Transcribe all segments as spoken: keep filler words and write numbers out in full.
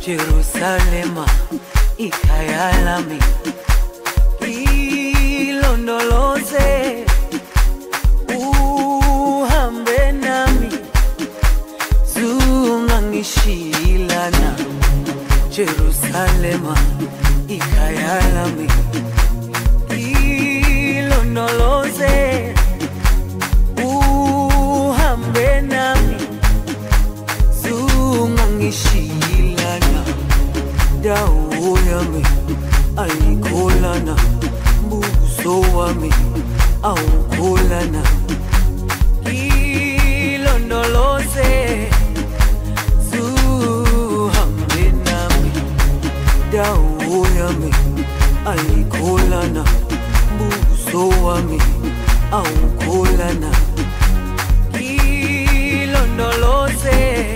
Jerusalema ikhaya lami, ilondoloze uhambe nami, zungangishilana. Jerusalema ikhaya lami, ilondoloze uhambe nami, zungangishilana. Dawo yami ayikholana, buso wami awukholana. Ilondoloze zuhambe nami, dawo yami ayikholana, buso wami awukholana. Ilondoloze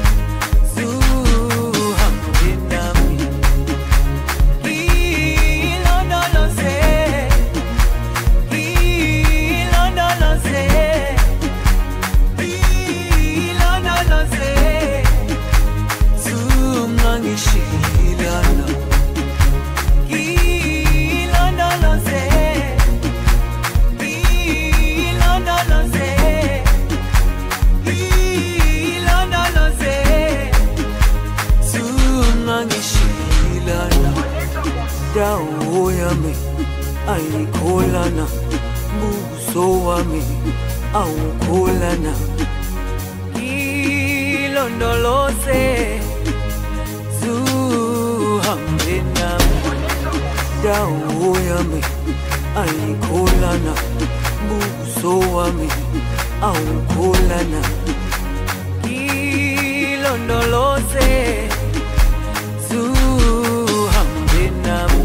dawo yami ayikholana, buso wami awukholana. Ilondoloze zuhambe nami, dawo yami ayikholana, buso wami awukholana. Ilondoloze zuhambe nami.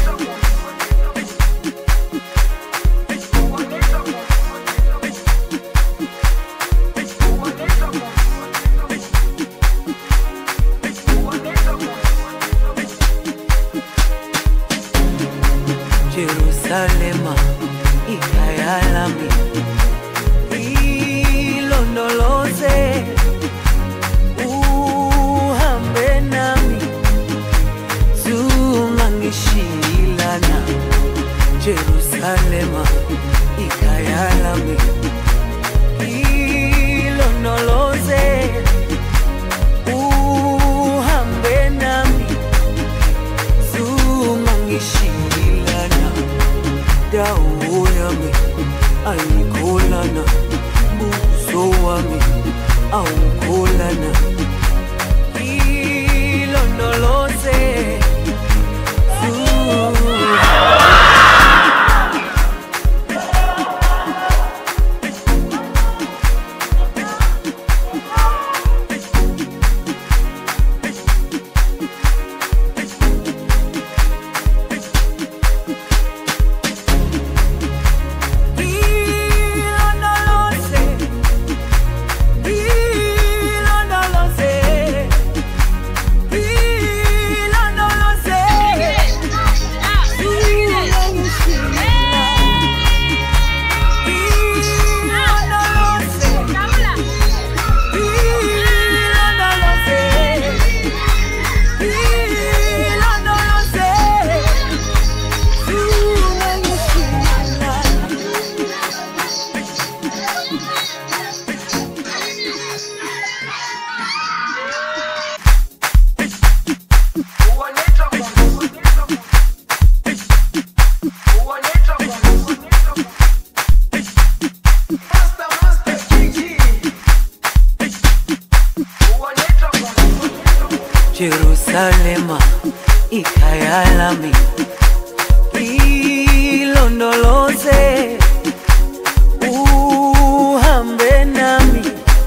Jerusalema ikhaya lami, ilondoloze uhambe nami, zungangishilana. Jerusalema ikhaya lami, ilondoloze uhambe nami, zungangishilana. Dawo yami ayikholana, buso wami awukholana. Ilondoloze Jerusalema ikhaya lami, ilondoloze uhambe nami,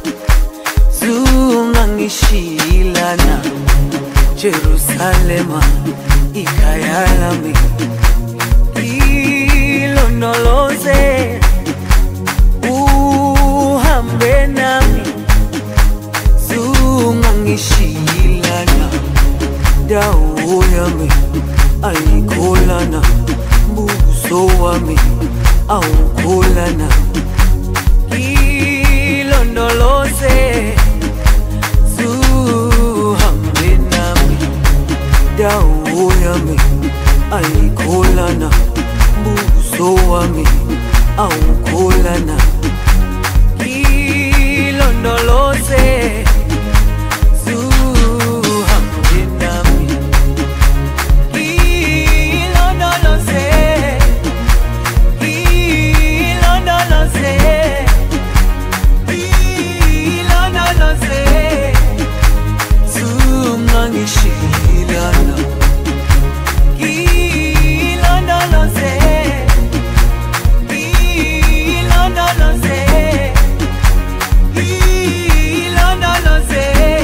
zungangishilana. Jerusalema ikhaya lami, ilondoloze uhambe nami, zungangishilana. Dawo yami ayikholana, buso wami awukholana. Ilondoloze zuhambe nami, ayikholana buso wami awukholana ilondoloze zuhambe nami ilondoloze ilondoloze ilondoloze zungangishilana ilondoloze ilondoloze ilondoloze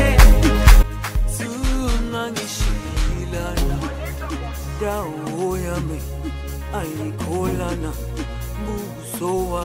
zungangishilana dawo yami ayikholana buso wami